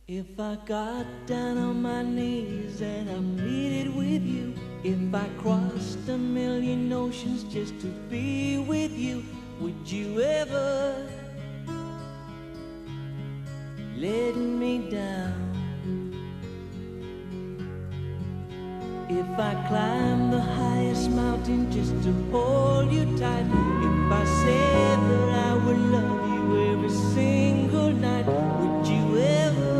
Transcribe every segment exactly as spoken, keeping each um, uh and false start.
If I got down on my knees and I pleaded with you, if I crossed a million oceans just to be with you, would you ever let me down? If I climb the highest mountain just to hold you tight, if I said that I would love you every single night, would you ever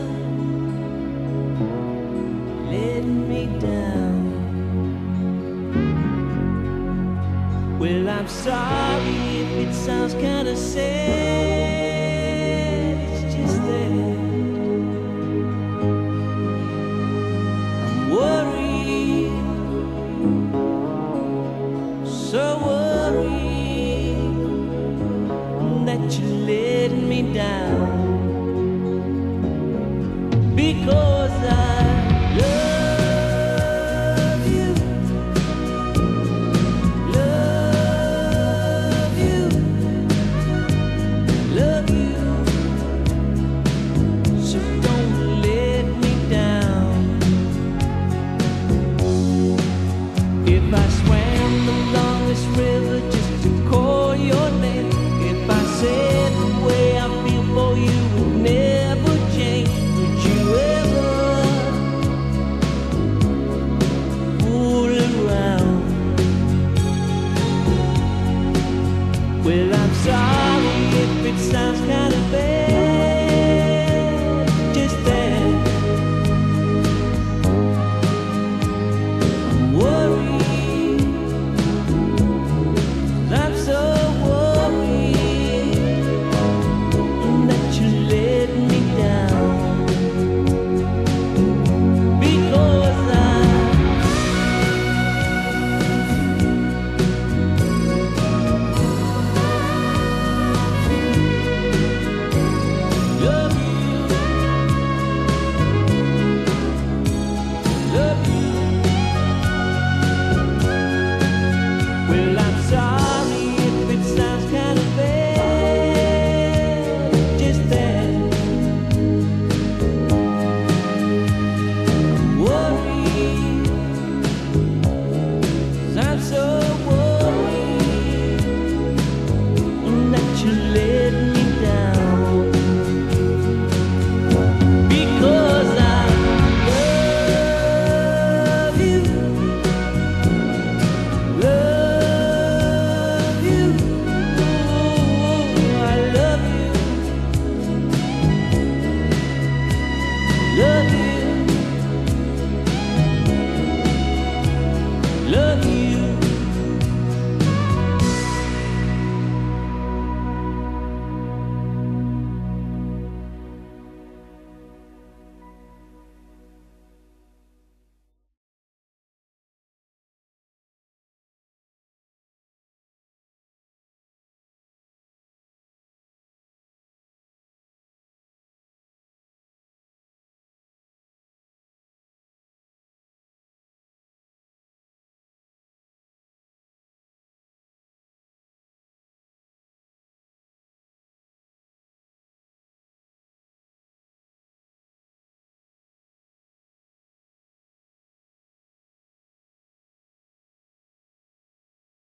let me down? Well, I'm sorry if it sounds kinda sad, it's just that I'm worried, so worried that you let me down, because